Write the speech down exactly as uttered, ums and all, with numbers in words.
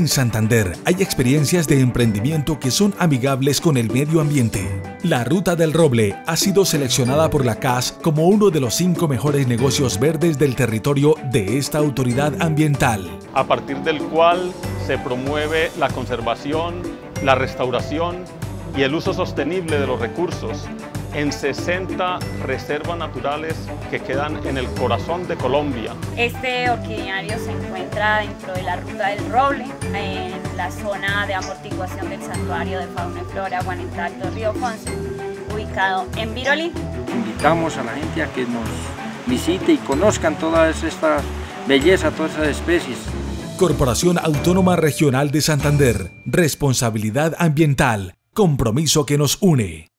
En Santander hay experiencias de emprendimiento que son amigables con el medio ambiente. La Ruta del Roble ha sido seleccionada por la C A S como uno de los cinco mejores negocios verdes del territorio de esta autoridad ambiental, a partir del cual se promueve la conservación, la restauración y el uso sostenible de los recursos en sesenta reservas naturales que quedan en el corazón de Colombia. Este orquidiario se encuentra dentro de la Ruta del Roble, en la zona de amortiguación del Santuario de Fauna y Flora Guanentacto Río Conce, ubicado en Virolí. Invitamos a la gente a que nos visite y conozcan todas estas bellezas, todas esas especies. Corporación Autónoma Regional de Santander. Responsabilidad ambiental. Compromiso que nos une.